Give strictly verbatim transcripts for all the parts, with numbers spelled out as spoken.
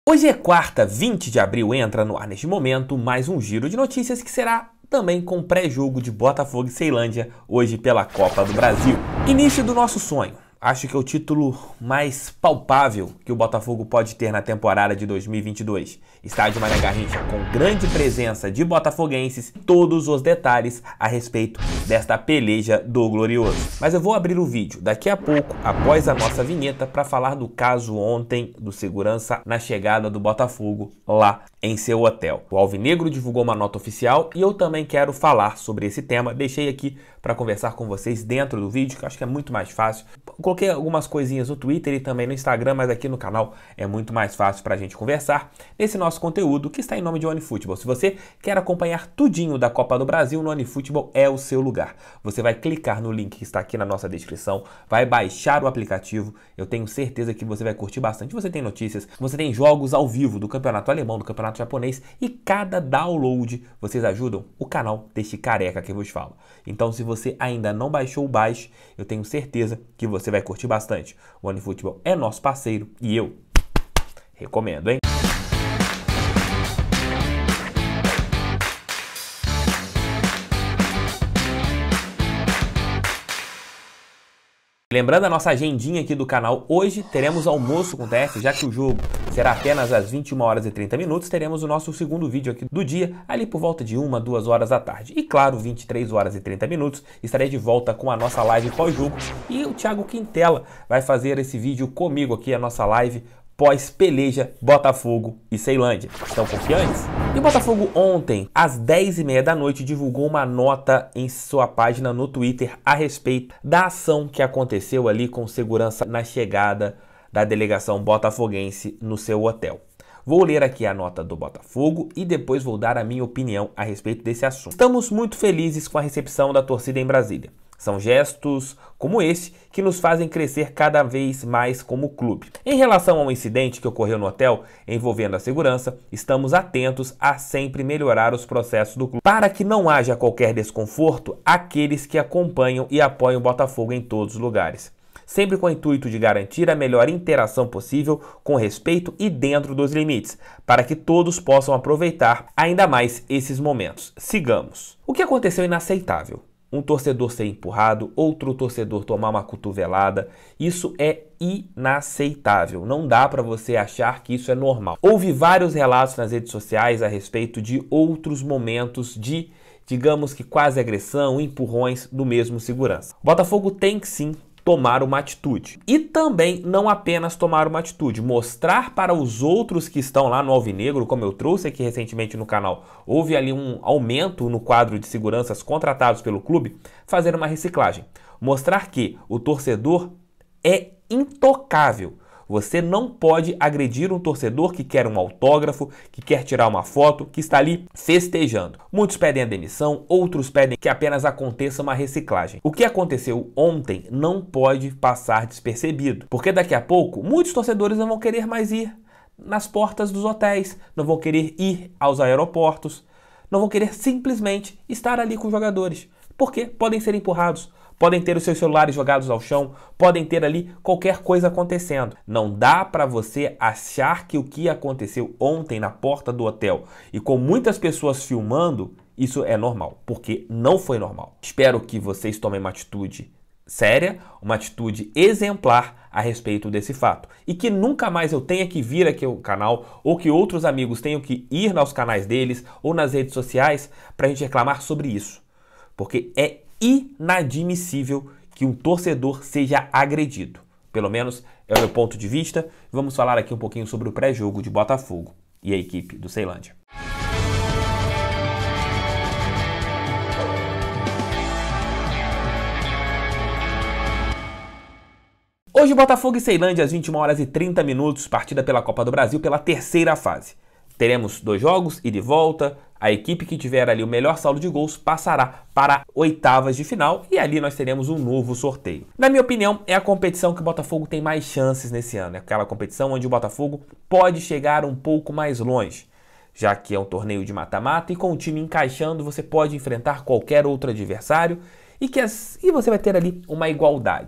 Hoje é quarta, vinte de abril, entra no ar neste momento mais um giro de notícias que será também com pré-jogo de Botafogo e Ceilândia, hoje pela Copa do Brasil. Início do nosso sonho. Acho que é o título mais palpável que o Botafogo pode ter na temporada de dois mil e vinte e dois. Estádio Mané Garrincha com grande presença de botafoguenses, todos os detalhes a respeito desta peleja do Glorioso. Mas eu vou abrir o vídeo daqui a pouco, após a nossa vinheta, para falar do caso ontem do segurança na chegada do Botafogo lá em seu hotel. O Alvinegro divulgou uma nota oficial e eu também quero falar sobre esse tema. Deixei aqui para conversar com vocês dentro do vídeo, que eu acho que é muito mais fácil. Coloquei algumas coisinhas no Twitter e também no Instagram, mas aqui no canal é muito mais fácil para a gente conversar nesse nosso conteúdo que está em nome de OneFootball. Se você quer acompanhar tudinho da Copa do Brasil, no OneFootball é o seu lugar. Você vai clicar no link que está aqui na nossa descrição, vai baixar o aplicativo, eu tenho certeza que você vai curtir bastante. Você tem notícias, você tem jogos ao vivo do campeonato alemão, do campeonato japonês, e cada download vocês ajudam o canal deste careca que vos falo. Então, se você ainda não baixou o baixe, eu tenho certeza que você vai curtir bastante. O OneFootball é nosso parceiro e eu recomendo, hein? Lembrando a nossa agendinha aqui do canal, hoje teremos almoço com o T F, já que o jogo será apenas às vinte e uma horas e trinta minutos, teremos o nosso segundo vídeo aqui do dia, ali por volta de uma, duas horas da tarde. E claro, vinte e três horas e trinta minutos, estarei de volta com a nossa live pós-jogo e o Thiago Quintela vai fazer esse vídeo comigo aqui, a nossa live pós-peleja Botafogo e Ceilândia. Estão confiantes? E o Botafogo ontem, às dez e meia da noite, divulgou uma nota em sua página no Twitter a respeito da ação que aconteceu ali com segurança na chegada da delegação botafoguense no seu hotel. Vou ler aqui a nota do Botafogo e depois vou dar a minha opinião a respeito desse assunto. Estamos muito felizes com a recepção da torcida em Brasília. São gestos como esse que nos fazem crescer cada vez mais como clube. Em relação ao incidente que ocorreu no hotel envolvendo a segurança, estamos atentos a sempre melhorar os processos do clube para que não haja qualquer desconforto àqueles que acompanham e apoiam o Botafogo em todos os lugares. Sempre com o intuito de garantir a melhor interação possível, com respeito e dentro dos limites, para que todos possam aproveitar ainda mais esses momentos. Sigamos. O que aconteceu é inaceitável. Um torcedor ser empurrado, outro torcedor tomar uma cotovelada, isso é inaceitável. Não dá para você achar que isso é normal. Houve vários relatos nas redes sociais a respeito de outros momentos de, digamos que quase agressão, empurrões do mesmo segurança. O Botafogo tem que sim tomar uma atitude. E também não apenas tomar uma atitude, mostrar para os outros que estão lá no Alvinegro, como eu trouxe aqui recentemente no canal, houve ali um aumento no quadro de seguranças contratados pelo clube, fazer uma reciclagem. Mostrar que o torcedor é intocável. Você não pode agredir um torcedor que quer um autógrafo, que quer tirar uma foto, que está ali festejando. Muitos pedem a demissão, outros pedem que apenas aconteça uma reciclagem. O que aconteceu ontem não pode passar despercebido, porque daqui a pouco muitos torcedores não vão querer mais ir nas portas dos hotéis, não vão querer ir aos aeroportos, não vão querer simplesmente estar ali com os jogadores, porque podem ser empurrados. Podem ter os seus celulares jogados ao chão, podem ter ali qualquer coisa acontecendo. Não dá para você achar que o que aconteceu ontem na porta do hotel e com muitas pessoas filmando, isso é normal, porque não foi normal. Espero que vocês tomem uma atitude séria, uma atitude exemplar a respeito desse fato. E que nunca mais eu tenha que vir aqui ao canal ou que outros amigos tenham que ir aos canais deles ou nas redes sociais para a gente reclamar sobre isso. Porque é inadmissível que um torcedor seja agredido. Pelo menos é o meu ponto de vista. Vamos falar aqui um pouquinho sobre o pré-jogo de Botafogo e a equipe do Ceilândia. Hoje Botafogo e Ceilândia às vinte e uma horas e trinta minutos, partida pela Copa do Brasil pela terceira fase. Teremos dois jogos, ida e volta. A equipe que tiver ali o melhor saldo de gols passará para oitavas de final e ali nós teremos um novo sorteio. Na minha opinião, é a competição que o Botafogo tem mais chances nesse ano. É aquela competição onde o Botafogo pode chegar um pouco mais longe, já que é um torneio de mata-mata e com o time encaixando você pode enfrentar qualquer outro adversário e, que as... e você vai ter ali uma igualdade.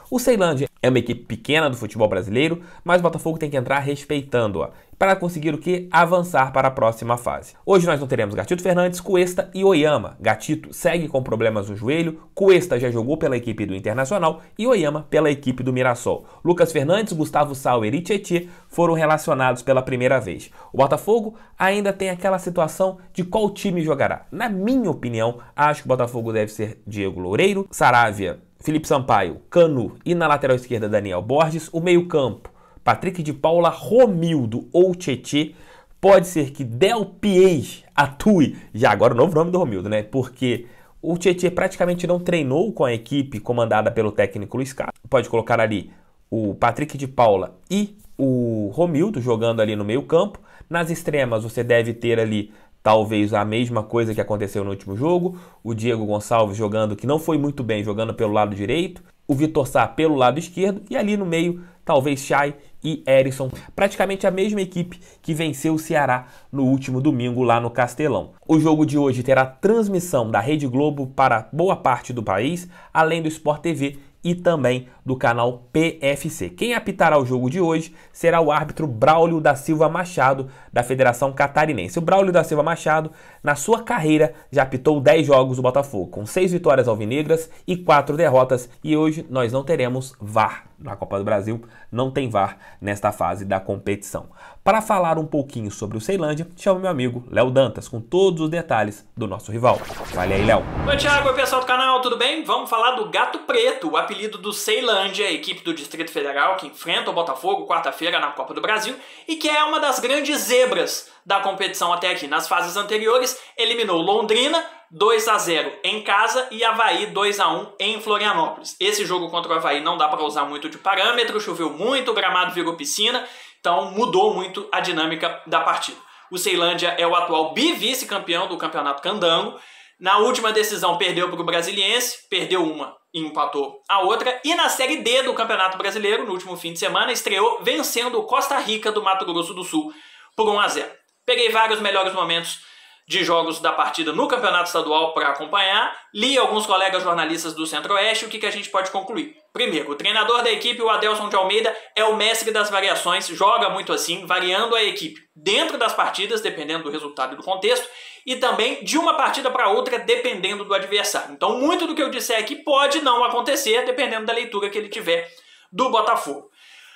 O Ceilândia é uma equipe pequena do futebol brasileiro, mas o Botafogo tem que entrar respeitando-a para conseguir o que? Avançar para a próxima fase. Hoje nós não teremos Gatito Fernandes, Cuesta e Oyama. Gatito segue com problemas no joelho, Cuesta já jogou pela equipe do Internacional e Oyama pela equipe do Mirassol. Lucas Fernandes, Gustavo Sauer e Tietê foram relacionados pela primeira vez. O Botafogo ainda tem aquela situação de qual time jogará. Na minha opinião, acho que o Botafogo deve ser Diego Loureiro, Saravia, Felipe Sampaio, Canu e na lateral esquerda Daniel Borges. O meio-campo, Patrick de Paula, Romildo ou Tietê. Pode ser que Del Piège atue, já agora o novo nome do Romildo, né? Porque o Tietê praticamente não treinou com a equipe comandada pelo técnico Luiz Castro. Pode colocar ali o Patrick de Paula e o Romildo jogando ali no meio-campo. Nas extremas você deve ter ali talvez a mesma coisa que aconteceu no último jogo. O Diego Gonçalves jogando, que não foi muito bem, jogando pelo lado direito. O Vitor Sá pelo lado esquerdo. E ali no meio, talvez Chay e Erisson. Praticamente a mesma equipe que venceu o Ceará no último domingo lá no Castelão. O jogo de hoje terá transmissão da Rede Globo para boa parte do país, além do Sport T V e também do canal P F C. Quem apitará o jogo de hoje será o árbitro Braulio da Silva Machado, da Federação Catarinense. O Braulio da Silva Machado, na sua carreira, já apitou dez jogos do Botafogo, com seis vitórias alvinegras e quatro derrotas, e hoje nós não teremos V A R. Na Copa do Brasil não tem V A R nesta fase da competição. Para falar um pouquinho sobre o Ceilândia, chamo meu amigo Léo Dantas, com todos os detalhes do nosso rival. Vale aí, Léo. Oi, Thiago, oi pessoal do canal, tudo bem? Vamos falar do Gato Preto, o apelido do Ceilândia, a equipe do Distrito Federal que enfrenta o Botafogo quarta-feira na Copa do Brasil e que é uma das grandes zebras da competição até aqui. Nas fases anteriores, eliminou Londrina dois a zero em casa e Avaí dois a um em Florianópolis. Esse jogo contra o Avaí não dá para usar muito de parâmetro, choveu muito, o gramado virou piscina, então mudou muito a dinâmica da partida. O Ceilândia é o atual bi-vice-campeão do Campeonato Candango. Na última decisão perdeu para o Brasiliense, perdeu uma e empatou a outra. E na Série D do Campeonato Brasileiro, no último fim de semana, estreou vencendo o Costa Rica do Mato Grosso do Sul por um a zero. Peguei vários melhores momentos de jogos da partida no Campeonato Estadual para acompanhar, li alguns colegas jornalistas do Centro-Oeste. O que, que a gente pode concluir? Primeiro, o treinador da equipe, o Adelson de Almeida, é o mestre das variações, joga muito assim, variando a equipe dentro das partidas, dependendo do resultado e do contexto, e também de uma partida para outra, dependendo do adversário. Então, muito do que eu disser aqui pode não acontecer, dependendo da leitura que ele tiver do Botafogo.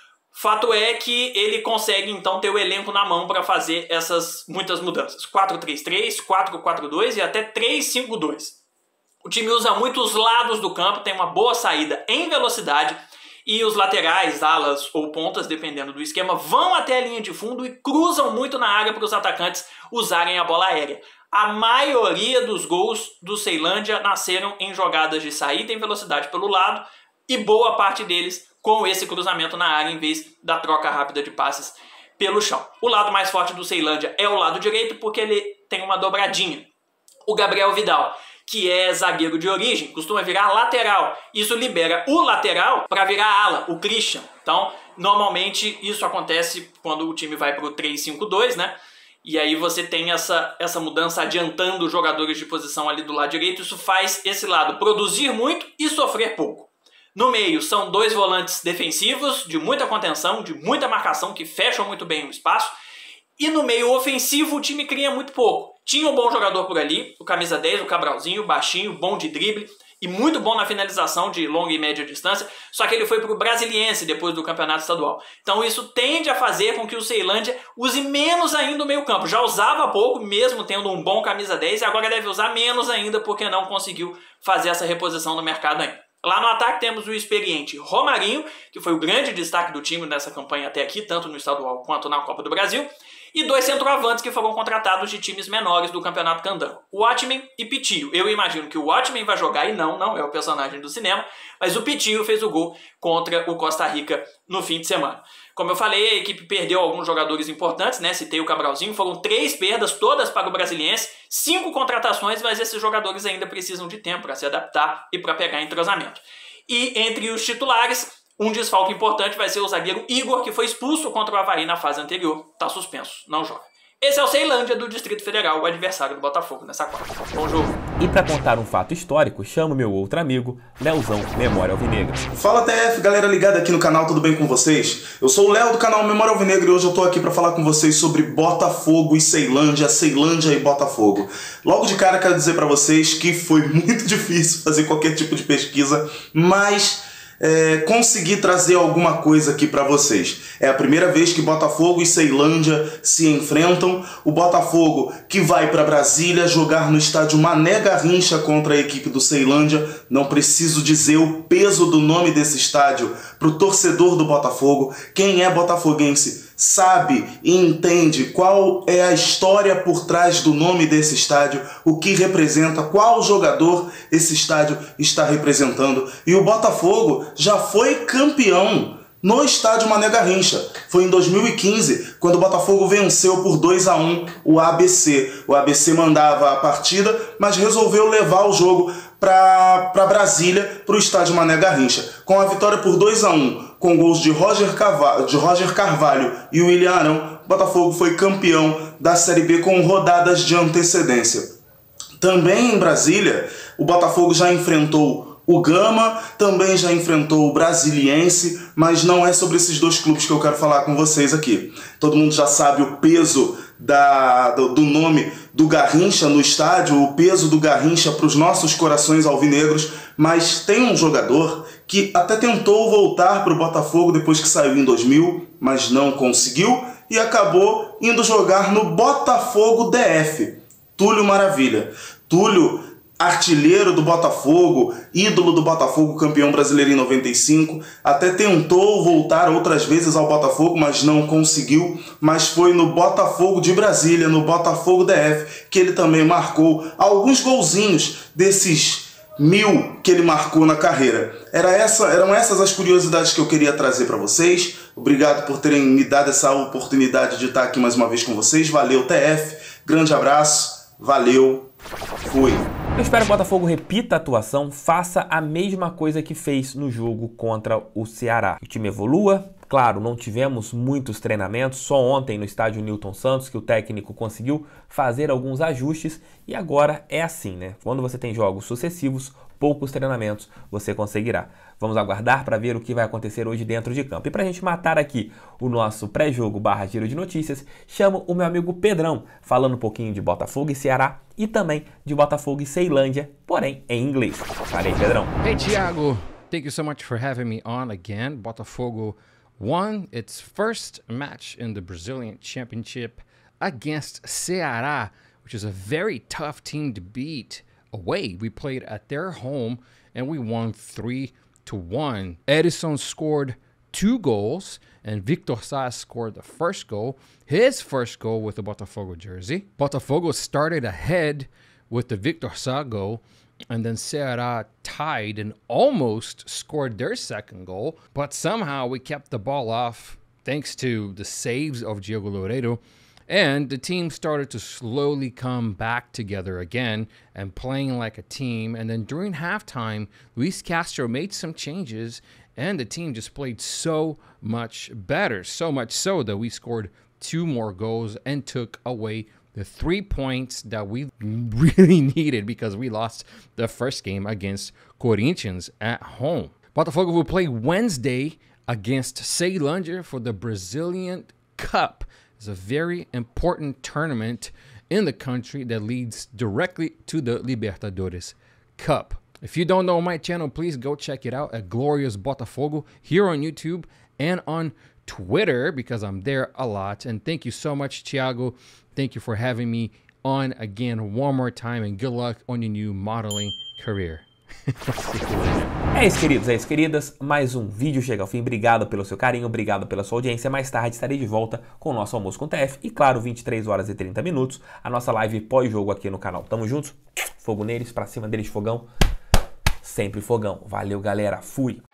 Fato é que ele consegue, então, ter o elenco na mão para fazer essas muitas mudanças. quatro três três, quatro quatro dois e até três cinco dois. O time usa muito os lados do campo, tem uma boa saída em velocidade e os laterais, alas ou pontas, dependendo do esquema, vão até a linha de fundo e cruzam muito na área para os atacantes usarem a bola aérea. A maioria dos gols do Ceilândia nasceram em jogadas de saída em velocidade pelo lado e boa parte deles com esse cruzamento na área em vez da troca rápida de passes pelo chão. O lado mais forte do Ceilândia é o lado direito porque ele tem uma dobradinha. O Gabriel Vidal, que é zagueiro de origem, costuma virar lateral. Isso libera o lateral para virar ala, o Christian. Então, normalmente isso acontece quando o time vai para o três cinco dois, né? E aí você tem essa, essa mudança adiantando os jogadores de posição ali do lado direito. Isso faz esse lado produzir muito e sofrer pouco. No meio são dois volantes defensivos, de muita contenção, de muita marcação, que fecham muito bem o espaço. E no meio ofensivo o time cria muito pouco. Tinha um bom jogador por ali, o camisa dez, o Cabralzinho, baixinho, bom de drible e muito bom na finalização de longa e média distância, só que ele foi para o Brasiliense depois do Campeonato Estadual. Então isso tende a fazer com que o Ceilândia use menos ainda o meio campo. Já usava pouco, mesmo tendo um bom camisa dez, e agora deve usar menos ainda porque não conseguiu fazer essa reposição no mercado ainda. Lá no ataque temos o experiente Romarinho, que foi o grande destaque do time nessa campanha até aqui, tanto no estadual quanto na Copa do Brasil, e dois centroavantes que foram contratados de times menores do Campeonato Candango, Watchmen e Pitio. Eu imagino que o Watchmen vai jogar e não, não é o personagem do cinema, mas o Pitio fez o gol contra o Costa Rica no fim de semana. Como eu falei, a equipe perdeu alguns jogadores importantes, né? Citei o Cabralzinho, foram três perdas, todas para o Brasiliense, cinco contratações, mas esses jogadores ainda precisam de tempo para se adaptar e para pegar entrosamento. E entre os titulares, um desfalque importante vai ser o zagueiro Igor, que foi expulso contra o Avaí na fase anterior, está suspenso, não joga. Esse é o Ceilândia do Distrito Federal, o adversário do Botafogo nessa quarta. Bom jogo. E para contar um fato histórico, chamo meu outro amigo, Leozão Memória Alvinegra. Fala T F, galera ligada aqui no canal, tudo bem com vocês? Eu sou o Léo do canal Memória Alvinegra e hoje eu tô aqui para falar com vocês sobre Botafogo e Ceilândia, Ceilândia e Botafogo. Logo de cara quero dizer para vocês que foi muito difícil fazer qualquer tipo de pesquisa, mas... É, consegui trazer alguma coisa aqui para vocês. É a primeira vez que Botafogo e Ceilândia se enfrentam. O Botafogo que vai para Brasília jogar no estádio Mané Garrincha contra a equipe do Ceilândia. Não preciso dizer o peso do nome desse estádio para o torcedor do Botafogo. Quem é botafoguense sabe e entende qual é a história por trás do nome desse estádio, o que representa, qual jogador esse estádio está representando. E o Botafogo já foi campeão no estádio Mané Garrincha. Foi em dois mil e quinze, quando o Botafogo venceu por dois a um o A B C. O A B C mandava a partida, mas resolveu levar o jogo para Brasília, para o estádio Mané Garrincha. Com a vitória por dois a um, com gols de Roger, Carvalho, de Roger Carvalho e William Arão, o Botafogo foi campeão da Série B com rodadas de antecedência. Também em Brasília, o Botafogo já enfrentou o Gama, também já enfrentou o Brasiliense, mas não é sobre esses dois clubes que eu quero falar com vocês aqui. Todo mundo já sabe o peso da, do, do nome do Garrincha no estádio, o peso do Garrincha para os nossos corações alvinegros, mas tem um jogador que até tentou voltar para o Botafogo depois que saiu em dois mil, mas não conseguiu e acabou indo jogar no Botafogo D F, Túlio Maravilha. Túlio, artilheiro do Botafogo, ídolo do Botafogo, campeão brasileiro em noventa e cinco, até tentou voltar outras vezes ao Botafogo, mas não conseguiu, mas foi no Botafogo de Brasília, no Botafogo D F, que ele também marcou alguns golzinhos desses mil que ele marcou na carreira. Era essa, eram essas as curiosidades que eu queria trazer para vocês. Obrigado por terem me dado essa oportunidade de estar aqui mais uma vez com vocês. Valeu, T F. Grande abraço. Valeu. Fui. Eu espero que o Botafogo repita a atuação, faça a mesma coisa que fez no jogo contra o Ceará. O time evolua. Claro, não tivemos muitos treinamentos, só ontem no estádio Newton Santos que o técnico conseguiu fazer alguns ajustes e agora é assim, né? Quando você tem jogos sucessivos, poucos treinamentos você conseguirá. Vamos aguardar para ver o que vai acontecer hoje dentro de campo. E para a gente matar aqui o nosso pré-jogo barra giro de notícias, chamo o meu amigo Pedrão, falando um pouquinho de Botafogo e Ceará e também de Botafogo e Ceilândia, porém em inglês. Falei, Pedrão. Hey, Thiago. Thank you so much for having me on again. Botafogo won its first match in the Brazilian Championship against Ceará, which is a very tough team to beat away. We played at their home and we won three to one. Edison scored two goals and Victor Sá scored the first goal, his first goal with the Botafogo jersey. Botafogo started ahead with the Victor Sá goal, and then Ceará tied and almost scored their second goal, but somehow we kept the ball off thanks to the saves of Diego Loureiro, and the team started to slowly come back together again and playing like a team. And then during halftime, Luis Castro made some changes, and the team just played so much better, so much so that we scored two more goals and took away the three points that we really needed because we lost the first game against Corinthians at home. Botafogo will play Wednesday against Ceilândia for the Brazilian Cup. It's a very important tournament in the country that leads directly to the Libertadores Cup. If you don't know my channel, please go check it out at Glorious Botafogo here on YouTube and on Twitter because I'm there a lot. And thank you so much, Thiago. Thank you for having me on again one more time, and good luck on your new modeling career. É isso, queridos, é isso, queridas. Mais um vídeo chega ao fim. Obrigado pelo seu carinho, obrigado pela sua audiência. Mais tarde estarei de volta com o nosso Almoço com T F e, claro, vinte e três horas e trinta minutos, a nossa live pós-jogo aqui no canal. Tamo juntos? Fogo neles, pra cima deles, fogão. Sempre fogão. Valeu, galera. Fui.